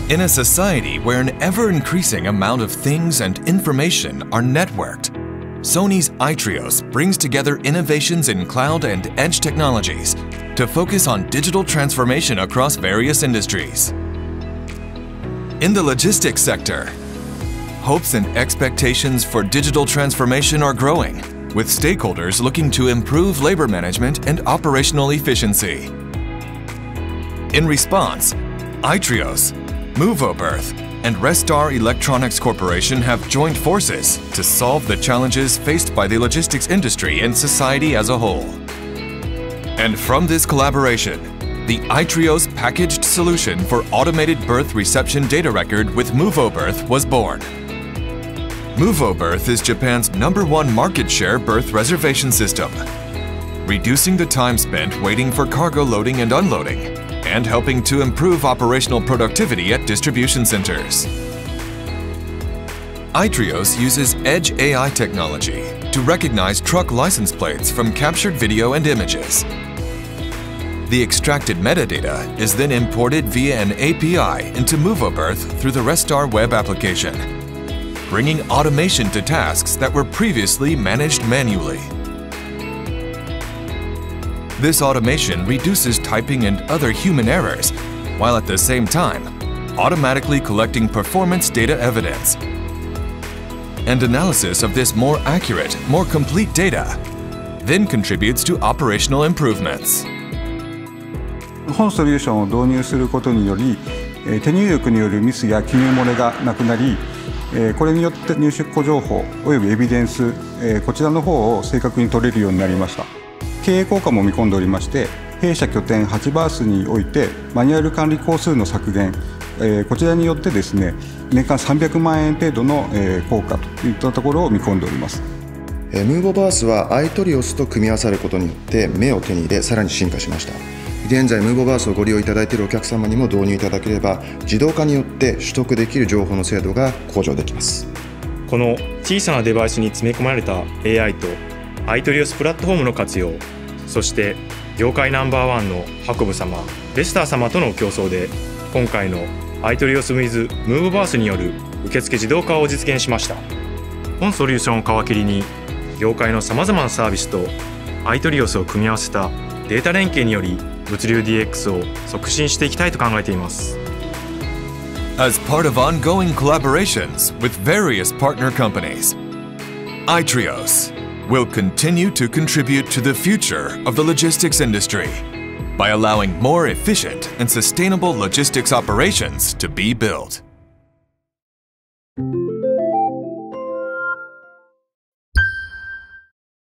In a society where an ever-increasing amount of things and information are networked, Sony's AITRIOS brings together innovations in cloud and edge technologies to focus on digital transformation across various industries. In the logistics sector, hopes and expectations for digital transformation are growing, with stakeholders looking to improve labor management and operational efficiency. In response, AITRIOS, MOVO Berth, and Restar Electronics Corporation have joined forces to solve the challenges faced by the logistics industry and society as a whole. And from this collaboration, the AITRIOS packaged solution for automated berth reception data record with MOVO Berth was born. MOVO Berth is Japan's #1 market share berth reservation system, reducing the time spent waiting for cargo loading and unloading, and helping to improve operational productivity at distribution centers. AITRIOS uses Edge AI technology to recognize truck license plates from captured video and images. The extracted metadata is then imported via an API into MOVO Berth through the Restar web application, bringing automation to tasks that were previously managed manually. This automation reduces typing and other human errors, while at the same time, automatically collecting performance data evidence. And analysis of this more accurate, more complete data then contributes to operational improvements. 本ソリューションを導入することにより、手入力によるミスや記入漏れがなくなり、これによって入出庫情報およびエビデンス、こちらの方を正確に取れるようになりました。経営効果も見込んでおりまして、弊社拠点8バースにおいてマニュアル管理工数の削減、こちらによってですね、年間300万円程度の効果といったところを見込んでおります。 MOVO Berth はAITRIOSと組み合わさることによって目を手に入れ、さらに進化しました。現在MOVO Berthをご利用いただいているお客様にも導入いただければ、自動化によって取得できる情報の精度が向上できます。 この小さなデバイスに詰め込まれた AI とAITRIOSプラットフォームの活用、そして業界ナンバー1のハコブ様、レスター様との競争で、今回のAITRIOS with MOVO Berthによる受付自動化を実現しました。本ソリューションを皮切りに、業界のさまざまなサービスとAITRIOSを組み合わせたデータ連携により、物流 DX を促進していきたいと考えています。 As part of ongoing collaborations with various partner companies, AITRIOS will continue to contribute to the future of the logistics industry by allowing more efficient and sustainable logistics operations to be built.